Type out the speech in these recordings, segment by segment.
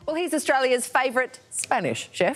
Well, he's Australia's favourite Spanish chef.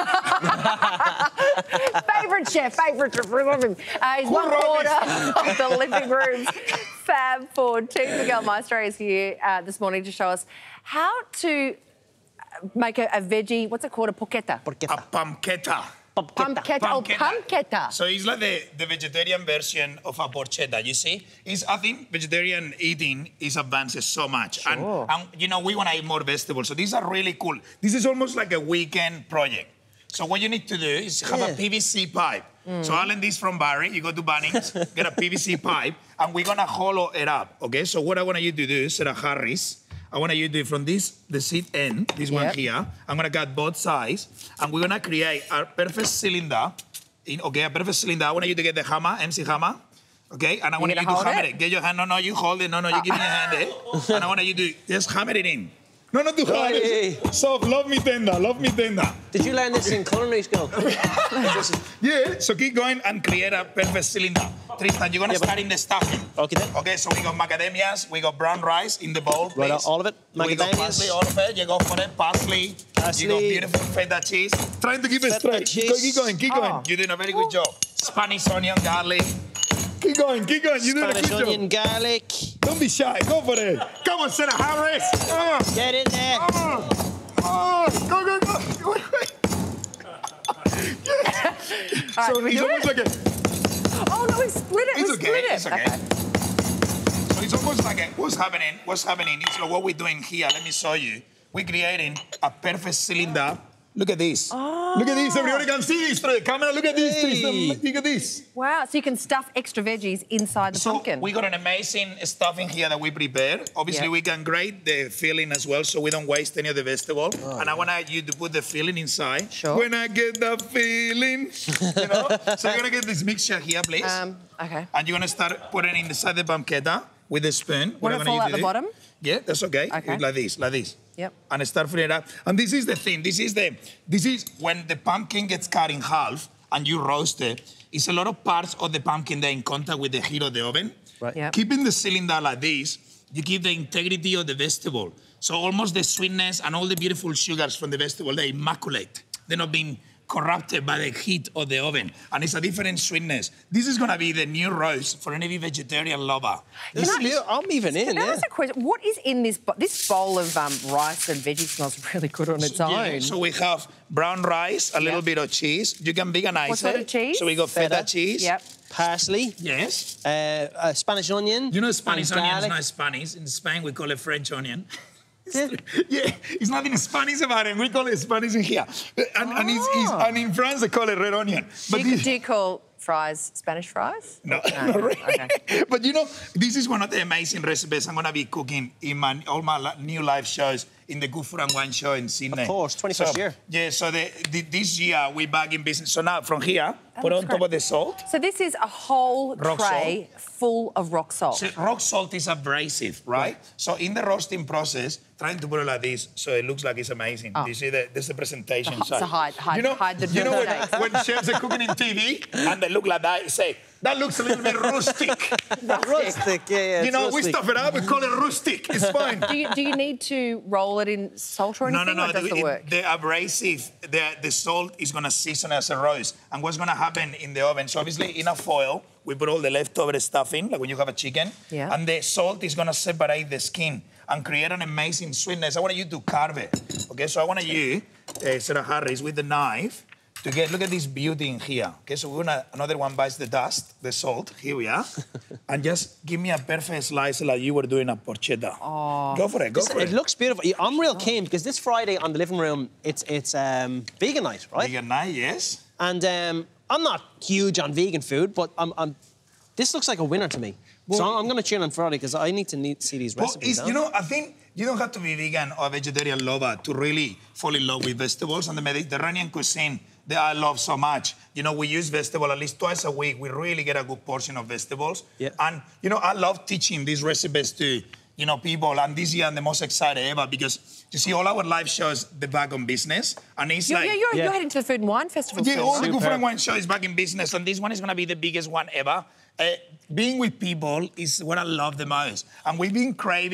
Favourite chef. He's one quarter of the living room's Fab Four team. Miguel Maestre is here this morning to show us how to make a veggie, what's it called, a porchetta? A pumpketta. Pumpketta. So it's like the vegetarian version of a porchetta, you see? I think vegetarian eating is advances so much. Sure. And you know, we want to eat more vegetables. So these are really cool. This is almost like a weekend project. So what you need to do is have a PVC pipe. So I learned this from Barry. You go to Bunnings, get a PVC pipe, and we're going to hollow it up, okay? So what I want you to do is set a Harris. I want you to do it from the seat end, this one here. I'm going to cut both sides, and we're going to create a perfect cylinder. A perfect cylinder. I want you to get the hammer, MC hammer, okay? And I want you to hammer it. Get your hand. No, you hold it. No, you give me a hand, And I want you to just hammer it in. No, not too hard. Soft, love me tender. Did you learn this in culinary school? Yeah, so keep going and create a perfect cylinder. Tristan, you're going to start in the stuffing. Okay, then. Okay, so we got macadamias, we got brown rice in the bowl, please. Right, all of it? Macadamias? We got parsley, all of it. You go for it, parsley. You got beautiful feta cheese. Trying to keep it straight. Keep going. You're doing a very good job. Spanish onion, garlic. Keep going. You're doing a good job. Spanish onion, garlic. Don't be shy. Go for it. Come on, Sarah Harris. Get in there. Go. So it's almost like a... Oh, no, we split it. It's okay. So it's almost like what's happening is what we're doing here. Let me show you. We're creating a perfect cylinder. Look at this. Oh. Look at this. Everybody can see this through the camera. Look at this, Tristan. Look at this. Wow, so you can stuff extra veggies inside the pumpkin. We got an amazing stuffing here that we prepared. Obviously, we can grate the filling as well so we don't waste any of the vegetable. And I want you to put the filling inside. Sure. When I get the feeling, you know? So you're going to get this mixture here, please. Okay. And you're going to start putting it inside the pumpketta with a spoon. Want to fall out the bottom? Yeah, that's okay. Like this. Yep. And start filling it up. And this is the thing. This is when the pumpkin gets cut in half and you roast it. It's a lot of parts of the pumpkin that are in contact with the heat of the oven. Right. Yep. Keeping the cylinder like this, you keep the integrity of the vegetable. So almost the sweetness and all the beautiful sugars from the vegetable, they're immaculate. They're not being corrupted by the heat of the oven. And it's a different sweetness. This is going to be the new roast for any vegetarian lover. I'm even in, Can I ask a question? What is in this bowl of rice and veggie? Smells really good on its own. So we have brown rice, a little bit of cheese. You can veganize it. What sort of cheese? So we got feta cheese. Yep. Parsley. Yes. Spanish onion. You know Spanish onion is garlic. not Spanish. In Spain, we call it French onion. Yeah. Yeah, it's nothing Spanish about it. We call it Spanish in here. And in France, they call it red onion. But Do you call fries Spanish fries? No, not really. Okay. But you know, this is one of the amazing recipes I'm going to be cooking in all my new live shows in the Good Food and Wine show in Sydney. Of course, 21st year. Yeah, so this year we're back in business. So now from here, put on top of the salt. So this is a whole tray full of rock salt. So rock salt is abrasive, right? So in the roasting process, trying to put it like this so it looks like it's amazing. You see, there's the presentation side. So hide the You know when chefs are cooking in TV and they look like that, you say, that looks a little bit rustic. Rustic, yeah. You know, we stuff it up, we call it rustic. It's fine. Do you need to roll it in salt or anything? No. Or does it work? The abrasive, the salt is going to season as a roast. And what's going to happen in the oven, so obviously in a foil, we put all the leftover stuff in, like when you have a chicken. Yeah. And the salt is going to separate the skin and create an amazing sweetness. I want you to carve it. Okay, so I want you, Sarah Harris, with the knife, to get, look at this beauty in here. Okay, so we're gonna, another one bites the dust, the salt. Here we are. And just give me a perfect slice like you were doing a porchetta. Oh. Go for it, It looks beautiful. I'm real keen because this Friday on the living room, it's vegan night, right? Vegan night, yes. And I'm not huge on vegan food, but this looks like a winner to me. Well, so I'm going to tune on Friday because I need to see these recipes. You know, I think you don't have to be vegan or vegetarian lover to really fall in love with vegetables. And the Mediterranean cuisine that I love so much. You know, we use vegetable at least twice a week. We really get a good portion of vegetables. Yeah. And, you know, I love teaching these recipes to, you know, people. And this year I'm the most excited ever because, you see, all our live shows, they're back on business. And it's you're heading to the Food and Wine Festival. Yeah, all the Good Food and Wine show is back in business. And this one is going to be the biggest one ever. Being with people is what I love the most. And we've been craving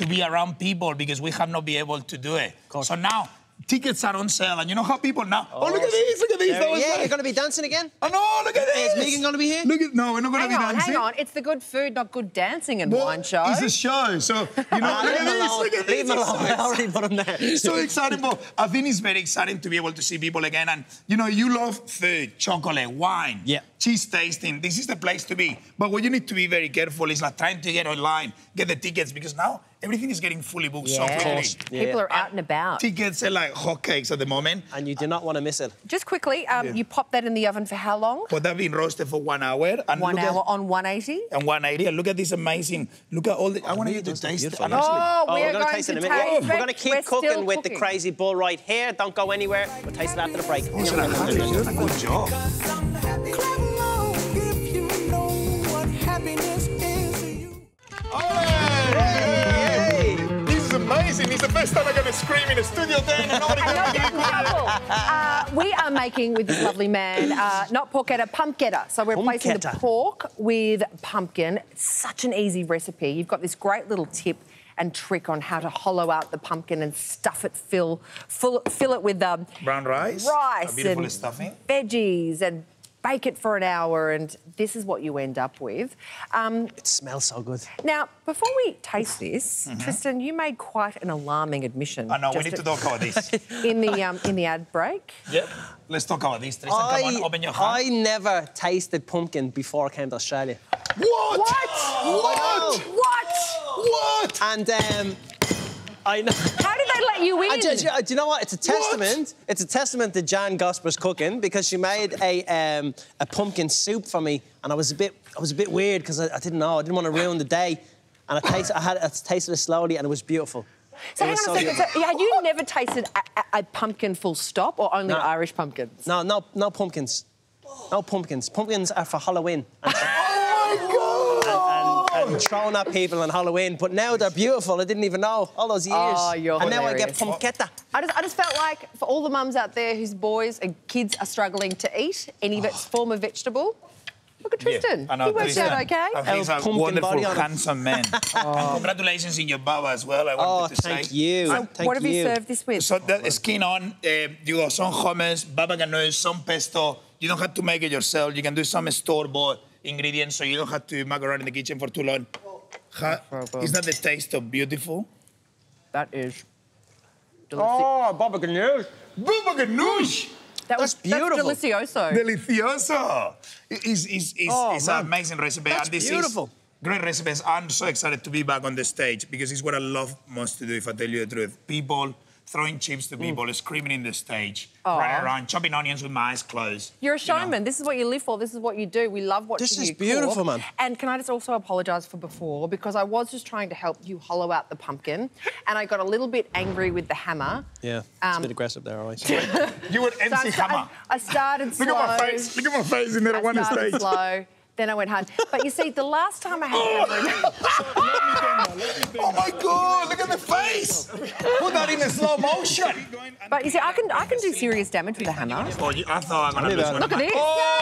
to be around people because we have not been able to do it. So now, tickets are on sale, and you know how people now... Oh, look at these, look at these. Yeah, you're going to be dancing again? Oh, no, look at this. Is Megan going to be here? Look at, no, we're not going to be dancing. Hang on, it's the good food, not good dancing and wine show. It's a show, so, you know, look at this, look at this. Leave him alone, I already put him there. So exciting, but I think it's very exciting to be able to see people again, and, you know, you love food, chocolate, wine, cheese tasting. This is the place to be. But what you need to be very careful is like trying to get online, get the tickets, because now everything is getting fully booked so quickly. People are out and about. Tickets are like hotcakes at the moment. And you do not want to miss it. Just quickly, you pop that in the oven for how long? But that's been roasted for 1 hour. And 1 hour on 180? And 180. And look at this amazing. Look at all the... I want you to taste it. Oh, we're going to taste it in a taste minute. it. We're going to keep cooking with the crazy bull right here. Don't go anywhere. We'll taste it after the break. Good job. Amazing. It's the first time I'm going to scream in a studio then and nobody going to get in trouble. We are making, with this lovely man, not porchetta, pumpketta. So we're replacing the pork with pumpkin. It's such an easy recipe. You've got this great little tip and trick on how to hollow out the pumpkin and stuff it, fill it with brown rice, a beautiful and stuffing, veggies, and bake it for an hour, and this is what you end up with. It smells so good. Now, before we taste this, Tristan, you made quite an alarming admission. I know, we need to talk about this. in the ad break. Yep. Let's talk about this, Tristan. Come on, open your heart. I never tasted pumpkin before I came to Australia. What? What? What? And I know. How did they let you in? Do you know what? It's a testament. It's a testament to Jan Gosper's cooking, because she made a pumpkin soup for me, and I was a bit weird because I didn't know. I didn't want to ruin the day, and I tasted it slowly, and it was beautiful. So hang on a second. So, had you never tasted a pumpkin full stop, or only Irish pumpkins? No pumpkins. No pumpkins. Pumpkins are for Halloween. And throwing at people on Halloween, but now they're beautiful. I didn't even know all those years. Oh, you're and hilarious. now I get pumpketta. I just felt like for all the mums out there whose boys and kids are struggling to eat any form of vegetable, look at Tristan. I know, he works out okay. He's a wonderful, handsome man. Congratulations in your baba as well, I wanted to say. Thank you. So what have you served this with? So the skin on, you got some hummus, baba ganoush, some pesto. You don't have to make it yourself. You can do some store-bought ingredients, so you don't have to muck around in the kitchen for too long. Is that the taste of beautiful? That is delicious. Oh, baba ganoush. Baba ganoush! That's beautiful. That's delicioso. Delicioso. It's an amazing recipe. That's and this beautiful. Is great recipes. I'm so excited to be back on the stage because it's what I love most to do, if I tell you the truth. People throwing chips to people, screaming in the stage, running around, chopping onions with my eyes closed. You're a showman. You know? This is what you live for. This is what you do. We love watching you cook. This is beautiful, man. And can I just also apologise for before, because I was just trying to help you hollow out the pumpkin, and I got a little bit angry with the hammer. Yeah, it's a bit aggressive there, always. You were MC Hammer. I started slow. Look at my face. Look at my face in there at one stage. I started slow. Then I went hard. But you see, the last time I had hammer... Oh, my God, look at the face. Put that in slow motion. But you see, I can do serious damage with a hammer. Oh, I thought I'm going to lose one. Look at this.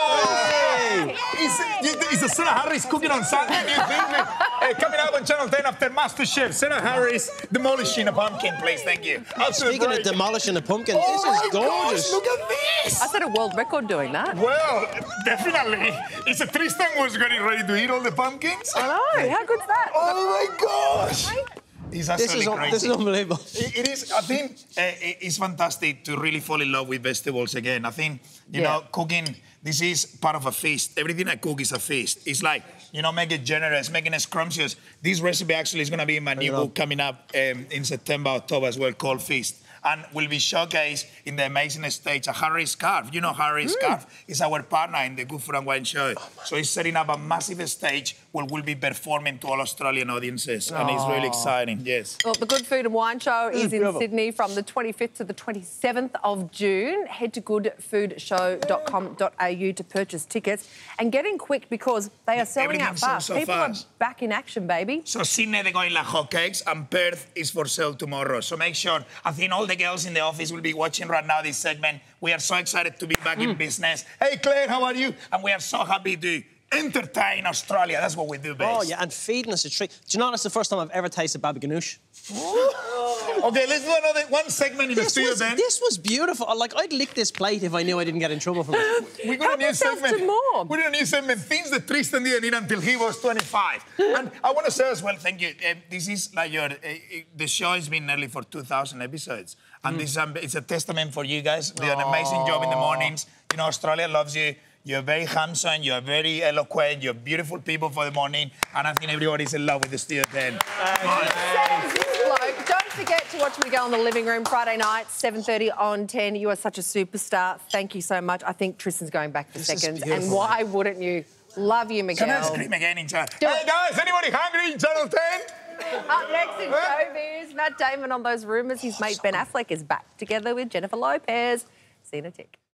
Oh! Is Sarah Harris cooking on Sunday? New thing? Coming out on Channel 10 after MasterChef. Sarah Harris demolishing a pumpkin, please. Thank you. Speaking of demolishing a pumpkin, this is gorgeous. Gosh, look at this. I set a world record doing that. Well, definitely. It's a Tristan was getting ready to eat all the pumpkins. I know. How good's that? Oh, my gosh. It's absolutely crazy. This is unbelievable. It is. I think it's fantastic to really fall in love with vegetables again. I think, you know, cooking, this is part of a feast. Everything I cook is a feast. It's like, you know, make it generous, making it scrumptious. This recipe actually is going to be in my new book coming up in September, October as well, called Feast. And will be showcased in the amazing stage at Harry Scarf. You know Harry Scarf is our partner in the Good Food and Wine show. So he's setting up a massive stage where we'll be performing to all Australian audiences. And it's really exciting, yes. Well, the Good Food and Wine show is in Sydney from the 25th to the 27th of June. Head to goodfoodshow.com.au to purchase tickets. And get in quick because they are selling out fast. So People are back in action, baby. So Sydney, they're going like hotcakes, and Perth is for sale tomorrow. So make sure, I think all the girls in the office will be watching right now this segment. We are so excited to be back in business. Hey, Claire, how are you? And we are so happy to entertain Australia. That's what we do best. Oh, yeah, and feeding us a treat. Do you know that's the first time I've ever tasted baba ganoush? Okay, let's do one segment in the studio then. This was beautiful. Like, I'd lick this plate if I knew I didn't get in trouble from it. We got a new segment. To more. We got a new segment, things that Tristan didn't eat until he was 25. And I want to say as well, thank you. This is like your, the show has been nearly for 2,000 episodes. And this it's a testament for you guys. You do an amazing job in the mornings. You know, Australia loves you. You're very handsome, you're very eloquent, you're beautiful people for the morning, and I think everybody's in love with the Studio 10. Don't forget to watch Miguel in the living room Friday night, 7:30 on 10. You are such a superstar. Thank you so much. I think Tristan's going back for seconds, and why wouldn't you? Love you, Miguel. Can I scream again in chat? Hey guys, anybody hungry in Channel 10? Up next in showbiz, Matt Damon on those rumours his mate Ben Affleck is back together with Jennifer Lopez. See you in a tick.